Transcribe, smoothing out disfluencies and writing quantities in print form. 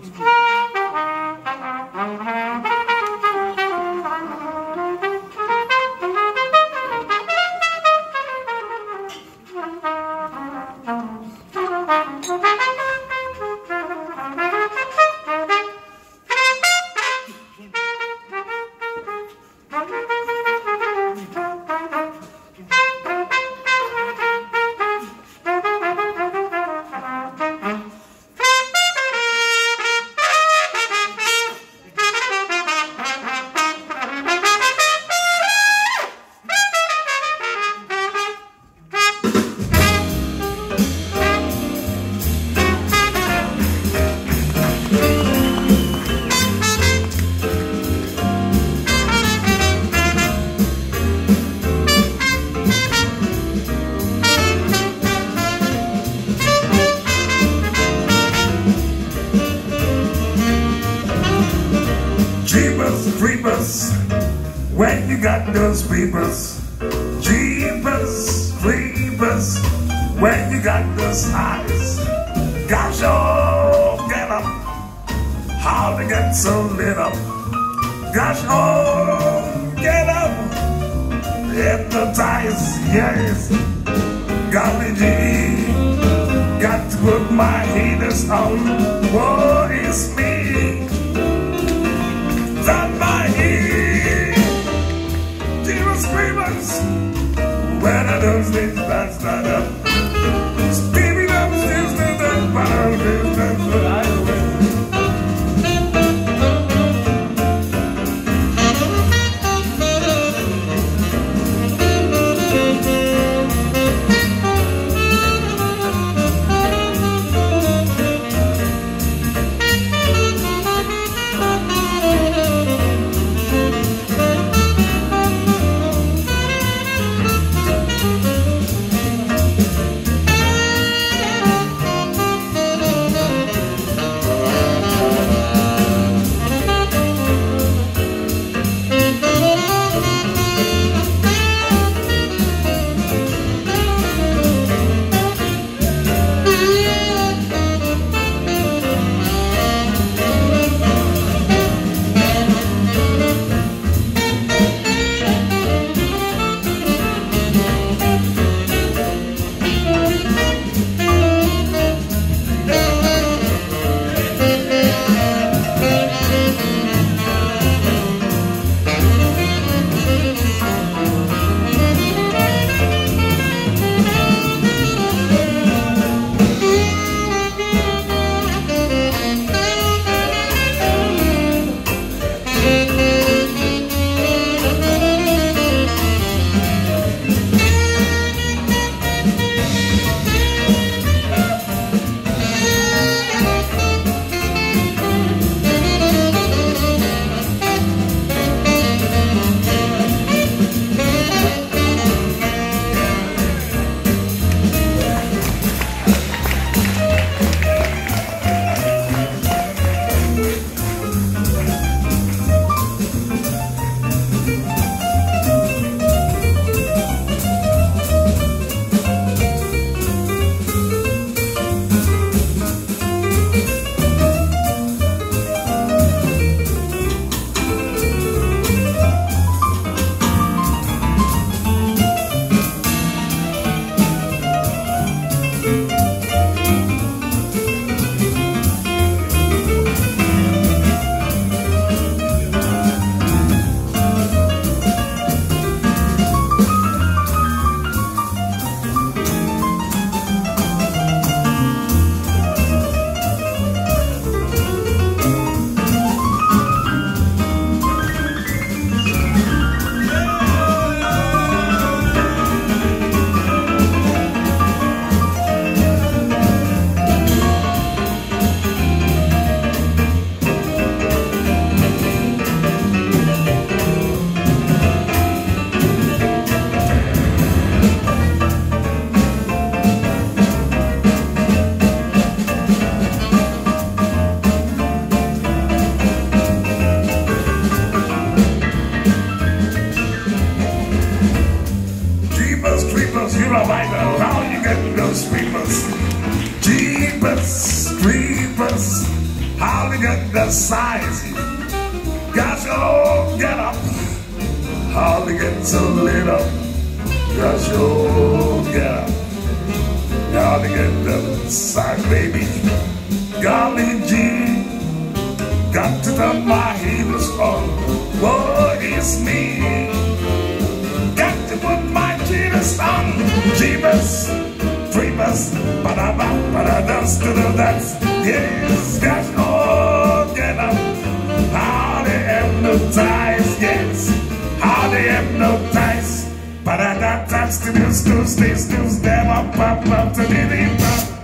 When you got those peepers, jeepers, creepers. When you got those eyes, gosh, oh, get up. How to get so lit up. Gosh, oh, get up. Hypnotize, yes. Golly gee, got to put my heaters on. Woe is me. Done my heat. Screamers, when I don't sleep, that's not up. Steaming up, still, but I'll do that's what I will. how to get the size. Gosh, oh, get up, how to get so lit up. Gosh, oh, get up, how to get the size, baby. Golly gee, got to turn my heels on. Whoa, it's me. Got to put my jeans on. Jeebus, creepers, ba-da-ba, ba-da-dance to the dance. Yes, gosh, oh, get up. How they hypnotize, yes. How they hypnotize. Ba-da-da-da, still, never, up, to the